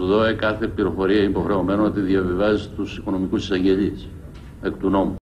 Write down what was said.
ΔΟΕ κάθε πληροφορία υποχρεωμένο ότι διαβιβάζει στους οικονομικούς εισαγγελείς εκ του νόμου.